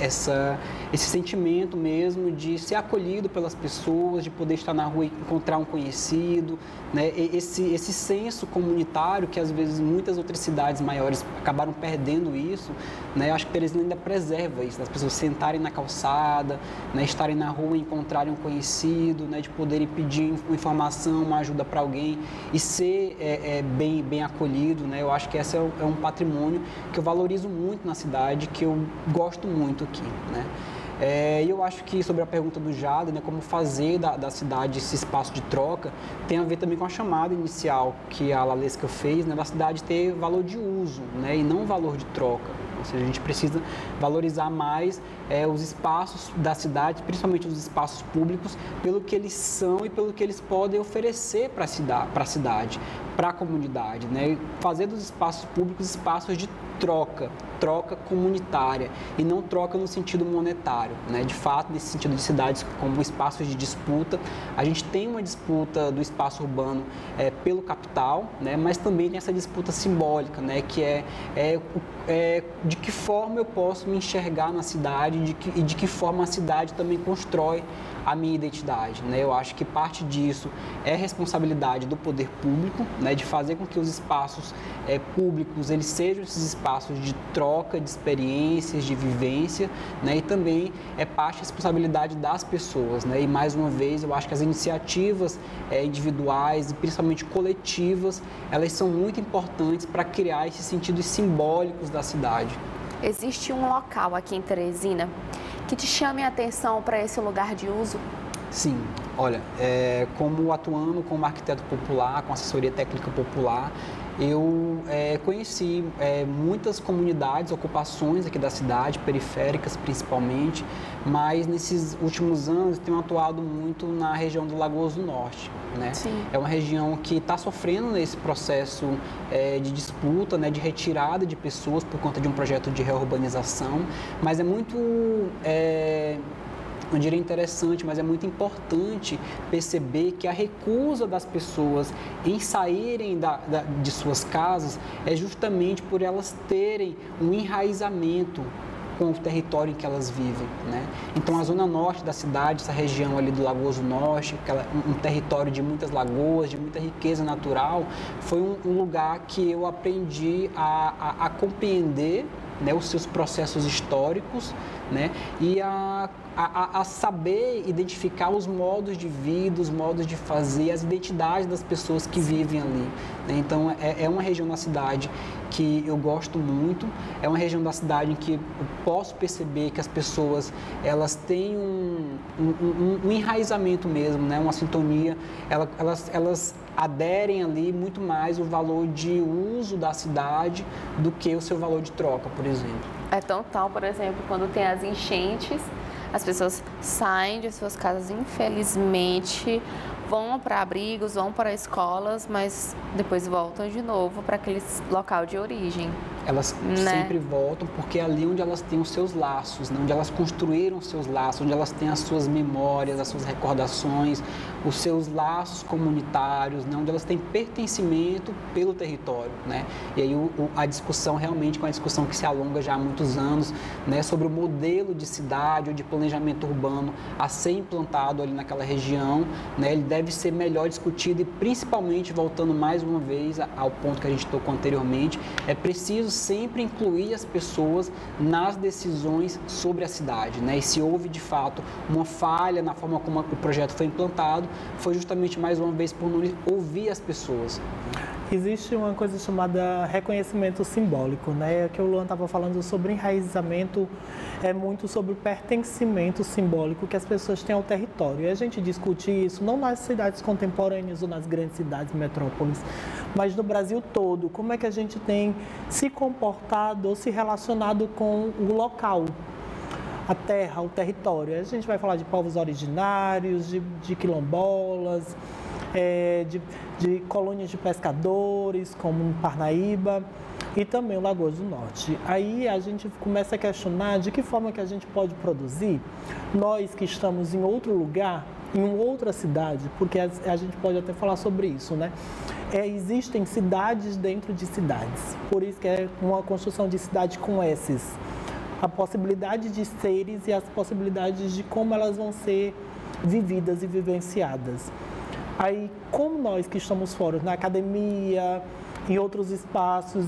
Esse sentimento mesmo de ser acolhido pelas pessoas, de poder estar na rua e encontrar um conhecido, né? Esse senso comunitário que às vezes muitas outras cidades maiores acabaram perdendo isso, né? Eu acho que Teresina ainda preserva isso, as pessoas sentarem na calçada, né, estarem na rua e encontrarem um conhecido, né, de poderem pedir uma informação, uma ajuda para alguém e ser bem acolhido, né? Eu acho que esse é um patrimônio que eu valorizo muito na cidade, que eu gosto muito aqui, né? E eu acho que sobre a pergunta do Jader, né, como fazer da cidade esse espaço de troca, tem a ver também com a chamada inicial que a Lalesca fez, né, da cidade ter valor de uso, né, e não valor de troca. Ou seja, a gente precisa valorizar mais os espaços da cidade, principalmente os espaços públicos, pelo que eles são e pelo que eles podem oferecer para a cidade, para a comunidade, né? Fazer dos espaços públicos espaços de troca comunitária e não troca no sentido monetário, né? De fato, nesse sentido de cidades como espaços de disputa, a gente tem uma disputa do espaço urbano pelo capital, né? Mas também tem essa disputa simbólica, né? Que de que forma eu posso me enxergar na cidade e de que forma a cidade também constrói a minha identidade, né? Eu acho que parte disso é responsabilidade do poder público, né? De fazer com que os espaços públicos eles sejam esses espaços espaços de troca de experiências, de vivência, né? E também é parte da responsabilidade das pessoas, né? E mais uma vez, eu acho que as iniciativas individuais e principalmente coletivas, elas são muito importantes para criar esses sentidos simbólicos da cidade. Existe um local aqui em Teresina que te chame a atenção para esse lugar de uso? Sim, olha, como atuando como arquiteto popular, com assessoria técnica popular, eu conheci muitas comunidades, ocupações aqui da cidade, periféricas principalmente, mas nesses últimos anos tenho atuado muito na região do Lagoas do Norte, né? Sim. É uma região que está sofrendo nesse processo de disputa, né, de retirada de pessoas por conta de um projeto de reurbanização, mas é muito... não diria interessante, mas é muito importante perceber que a recusa das pessoas em saírem de suas casas é justamente por elas terem um enraizamento com o território em que elas vivem, né? Então, a zona norte da cidade, essa região ali do Lagoas do Norte, um território de muitas lagoas, de muita riqueza natural, foi um lugar que eu aprendi a compreender, né, os seus processos históricos, né, e a saber identificar os modos de vida, os modos de fazer, as identidades das pessoas que vivem ali, né? Então, é uma região da cidade que eu gosto muito, é uma região da cidade em que eu posso perceber que as pessoas, elas têm um enraizamento mesmo, né, uma sintonia, elas aderem ali muito mais o valor de uso da cidade do que o seu valor de troca, por exemplo. É tão tal, por exemplo, quando tem as enchentes, as pessoas saem de suas casas, infelizmente, vão para abrigos, vão para escolas, mas depois voltam de novo para aquele local de origem. Elas sempre voltam porque é ali onde elas têm os seus laços, né? Onde elas construíram os seus laços, onde elas têm as suas memórias, as suas recordações, os seus laços comunitários, né? Onde elas têm pertencimento pelo território, né? E aí a discussão realmente é uma discussão que se alonga já há muitos anos, né? Sobre o modelo de cidade ou de planejamento urbano a ser implantado ali naquela região, né? Ele deve ser melhor discutido e principalmente, voltando mais uma vez ao ponto que a gente tocou anteriormente, é preciso sempre incluir as pessoas nas decisões sobre a cidade, né? E se houve, de fato, uma falha na forma como o projeto foi implantado, foi justamente, mais uma vez, por não ouvir as pessoas. Existe uma coisa chamada reconhecimento simbólico, né? Que o Luan estava falando sobre enraizamento, é muito sobre o pertencimento simbólico que as pessoas têm ao território. E a gente discute isso não nas cidades contemporâneas ou nas grandes cidades, metrópoles, mas no Brasil todo. Como é que a gente tem se comportado ou se relacionado com o local, a terra, o território. A gente vai falar de povos originários, de quilombolas, de colônias de pescadores, como no Parnaíba, e também o Lagoas do Norte. Aí a gente começa a questionar de que forma que a gente pode produzir, nós que estamos em outro lugar, em outra cidade, porque a gente pode até falar sobre isso, né? Existem cidades dentro de cidades, por isso que é uma construção de cidade com S's. A possibilidade de seres e as possibilidades de como elas vão ser vividas e vivenciadas. Aí, como nós que estamos fora, na academia, em outros espaços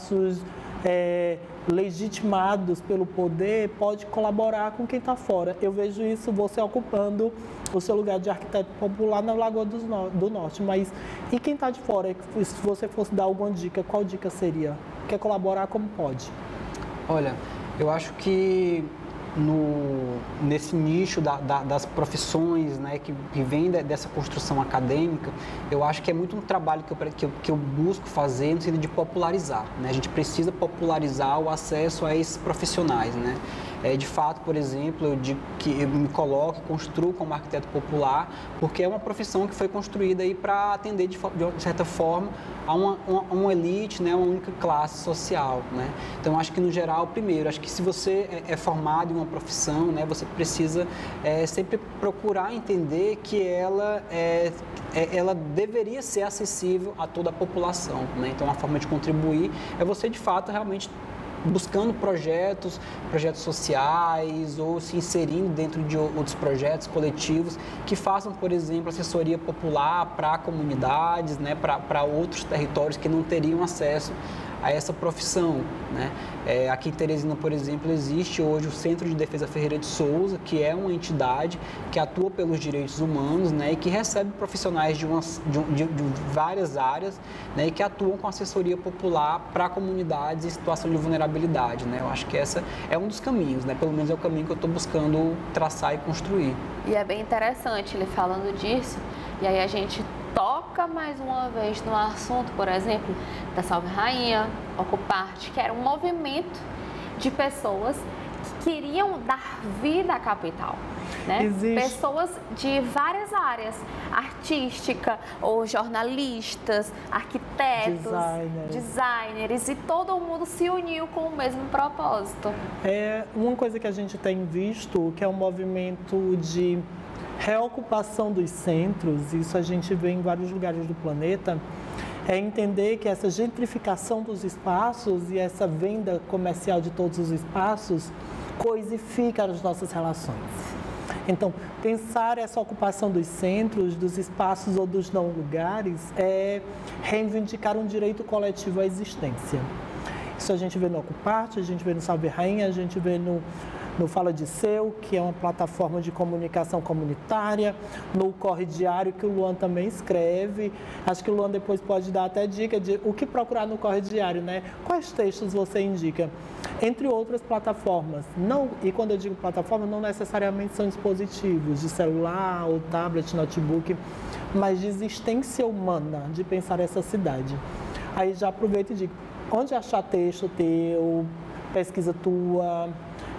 legitimados pelo poder, pode colaborar com quem está fora. Eu vejo isso, você ocupando o seu lugar de arquiteto popular na Lagoa do Norte, mas e quem está de fora? Se você fosse dar alguma dica, qual dica seria? Quer colaborar, como pode? Olha, eu acho que nesse nicho das profissões, né, que vem dessa construção acadêmica, eu acho que é muito um trabalho que eu busco fazer no sentido de popularizar, né? A gente precisa popularizar o acesso a esses profissionais, né? De fato, por exemplo, eu digo que eu me coloco, construo como arquiteto popular, porque é uma profissão que foi construída aí para atender de certa forma a uma elite, né, uma única classe social, né? Então, acho que no geral, primeiro, acho que se você é formado em uma profissão, né, você precisa sempre procurar entender que ela deveria ser acessível a toda a população, né? Então, a forma de contribuir é você, de fato, realmente buscando projetos sociais ou se inserindo dentro de outros projetos coletivos que façam, por exemplo, assessoria popular para comunidades, né, para outros territórios que não teriam acesso a essa profissão, né? Aqui em Teresina, por exemplo, existe hoje o Centro de Defesa Ferreira de Souza, que é uma entidade que atua pelos direitos humanos, né, e que recebe profissionais de várias áreas, né, e que atuam com assessoria popular para comunidades em situação de vulnerabilidade, né? Eu acho que essa é um dos caminhos, né? Pelo menos é o caminho que eu estou buscando traçar e construir. E é bem interessante ele falando disso, e aí a gente toca mais uma vez no assunto, por exemplo, da Salve Rainha, Ocuparte, que era um movimento de pessoas que queriam dar vida à capital, né? Pessoas de várias áreas, artística, ou jornalistas, arquitetos, designers, e todo mundo se uniu com o mesmo propósito. É uma coisa que a gente tem visto, que é um movimento de reocupação dos centros, isso a gente vê em vários lugares do planeta, é entender que essa gentrificação dos espaços e essa venda comercial de todos os espaços coisifica as nossas relações. Então, pensar essa ocupação dos centros, dos espaços ou dos não lugares é reivindicar um direito coletivo à existência. Isso a gente vê no Ocuparte, a gente vê no Salve Rainha, a gente vê no Fala de Seu, que é uma plataforma de comunicação comunitária, no Corre Diário, que o Luan também escreve. Acho que o Luan depois pode dar até dica de o que procurar no Corre Diário, né? Quais textos você indica? Entre outras plataformas. Não, e quando eu digo plataforma, não necessariamente são dispositivos de celular ou tablet, notebook, mas de existência humana, de pensar essa cidade. Aí já aproveito e digo, onde achar texto teu, pesquisa tua,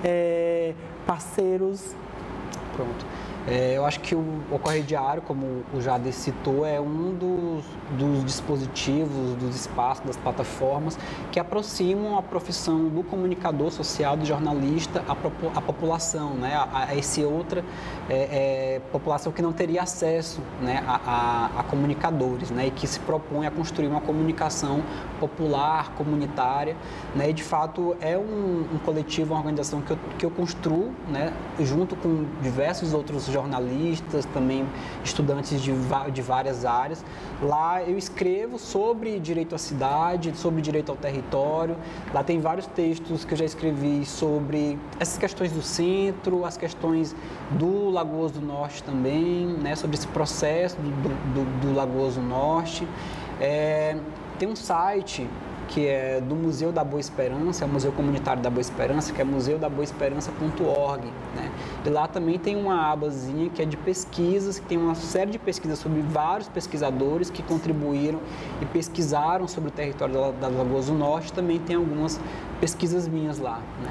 parceiros. Pronto. Eu acho que o Corre Diário, como o Jader citou, é um dos dispositivos, dos espaços, das plataformas que aproximam a profissão do comunicador social, do jornalista, à população, né? a essa outra população que não teria acesso, né? a comunicadores, né? E que se propõe a construir uma comunicação popular, comunitária, né? E de fato é um coletivo, uma organização que eu construo, né? Junto com diversos outros jornalistas, também estudantes de várias áreas. Lá eu escrevo sobre direito à cidade, sobre direito ao território. Lá tem vários textos que eu já escrevi sobre essas questões do centro, as questões do Lagoas do Norte também, né? Sobre esse processo do Lagoas do Norte. Tem um site que é do Museu da Boa Esperança, é o Museu Comunitário da Boa Esperança, que é museudaboaesperança.org, né? E lá também tem uma abazinha que é de pesquisas, que tem uma série de pesquisas sobre vários pesquisadores que contribuíram e pesquisaram sobre o território da Lagoas do Norte. Também tem algumas pesquisas minhas lá, né?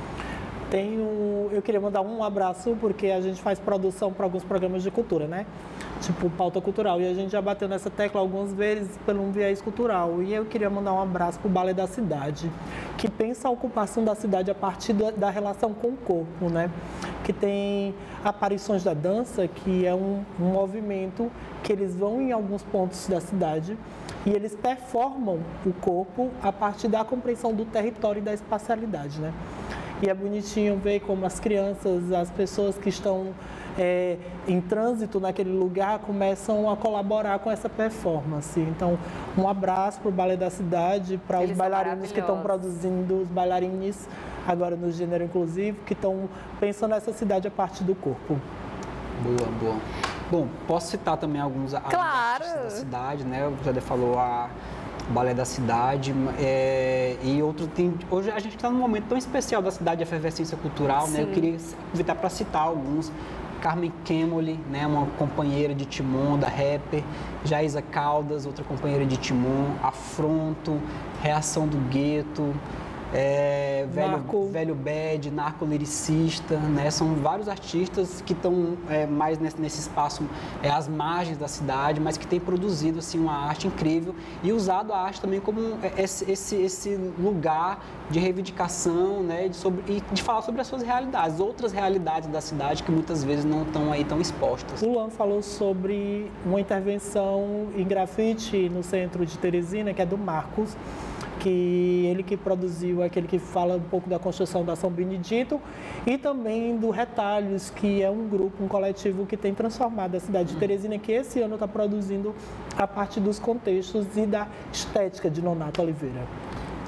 Eu queria mandar um abraço, porque a gente faz produção para alguns programas de cultura, né? Tipo Pauta Cultural, e a gente já bateu nessa tecla algumas vezes pelo um viés cultural. E eu queria mandar um abraço para o Balé da Cidade, que pensa a ocupação da cidade a partir da relação com o corpo, né? Que tem aparições da dança, que é um movimento que eles vão em alguns pontos da cidade e eles performam o corpo a partir da compreensão do território e da espacialidade, né? E é bonitinho ver como as crianças, as pessoas que estão em trânsito naquele lugar começam a colaborar com essa performance. Então, um abraço para o Balé da Cidade, para os bailarinos que estão produzindo, os bailarines, agora no gênero inclusivo, que estão pensando essa cidade a partir do corpo. Boa, boa. Bom, posso citar também alguns artistas da cidade, né? O Jader falou o Balé da Cidade, e outro tem. Hoje a gente está num momento tão especial da cidade de efervescência cultural, né? Eu queria aproveitar para citar alguns. Carmen Kemoli, né, uma companheira de Timon, da rapper, Jaísa Caldas, outra companheira de Timon, Afronto, Reação do Gueto, Velho Bad, narco-liricista, né? São vários artistas que estão mais nesse espaço, às margens da cidade, mas que têm produzido assim, uma arte incrível e usado a arte também como esse lugar de reivindicação, né? De falar sobre as suas realidades, outras realidades da cidade que muitas vezes não estão aí tão expostas. O Luan falou sobre uma intervenção em grafite no centro de Teresina, que é do Marcos, que ele que produziu, aquele que fala um pouco da construção da São Benedito, e também do Retalhos, que é um grupo, um coletivo que tem transformado a cidade de Teresina, que esse ano está produzindo a partir dos contextos e da estética de Nonato Oliveira.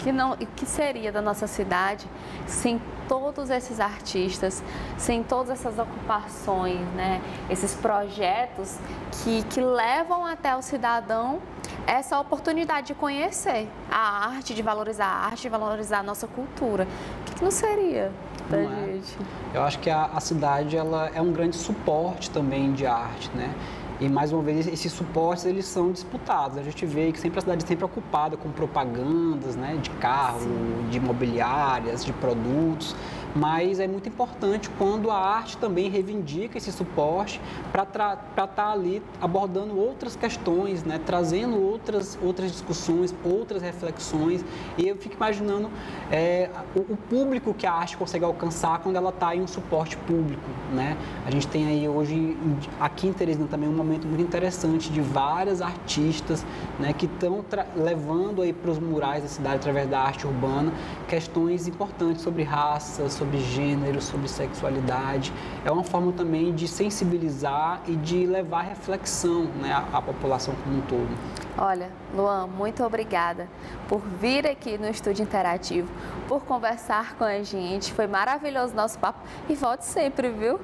o que seria da nossa cidade sem todos esses artistas, sem todas essas ocupações, né? Esses projetos que levam até o cidadão essa oportunidade de conhecer a arte, de valorizar a arte, de valorizar a nossa cultura. O que não seria da gente? Eu acho que a cidade ela é um grande suporte também de arte, né? E, mais uma vez, esses suportes, eles são disputados. A gente vê que sempre a cidade é sempre ocupada com propagandas, né, de carro, de imobiliárias, de produtos. Mas é muito importante quando a arte também reivindica esse suporte para estar ali abordando outras questões, né, trazendo outras discussões, outras reflexões. E eu fico imaginando o público que a arte consegue alcançar quando ela está em um suporte público, né? A gente tem aí hoje, aqui em Teresina também, um momento muito interessante de várias artistas, né, que estão levando aí para os murais da cidade, através da arte urbana, questões importantes sobre raça, sobre gênero, sobre sexualidade. É uma forma também de sensibilizar e de levar reflexão, né, à população como um todo. Olha, Luan, muito obrigada por vir aqui no Estúdio Interativo, por conversar com a gente. Foi maravilhoso o nosso papo e volte sempre, viu?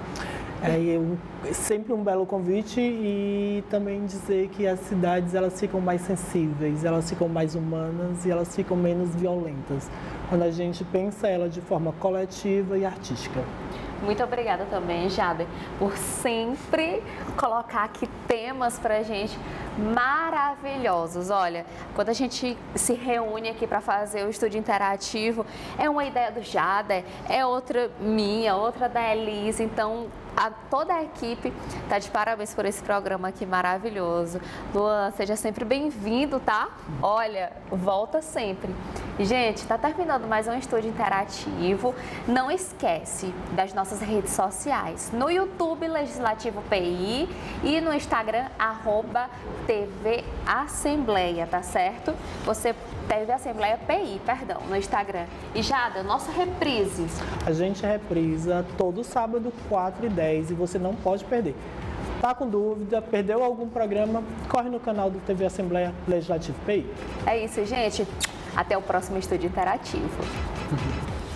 Sempre um belo convite e também dizer que as cidades elas ficam mais sensíveis, elas ficam mais humanas e elas ficam menos violentas quando a gente pensa ela de forma coletiva e artística. Muito obrigada também, Jader, por sempre colocar aqui temas pra gente maravilhosos. Olha, quando a gente se reúne aqui para fazer o Estúdio Interativo, é uma ideia do Jader, é outra minha, outra da Elise, então toda a equipe está de parabéns por esse programa aqui maravilhoso. Luan, seja sempre bem-vindo, tá? Olha, volta sempre. Gente, está terminando mais um Estúdio Interativo. Não esquece das nossas redes sociais. No YouTube, Legislativo PI, e no Instagram, @TV Assembleia, tá certo? Você TV Assembleia PI, perdão, no Instagram. E Jada, nossa reprise. A gente reprisa todo sábado, 4h10, e você não pode perder. Tá com dúvida, perdeu algum programa, corre no canal do TV Assembleia Legislativo PI. É isso, gente. Até o próximo Estúdio Interativo.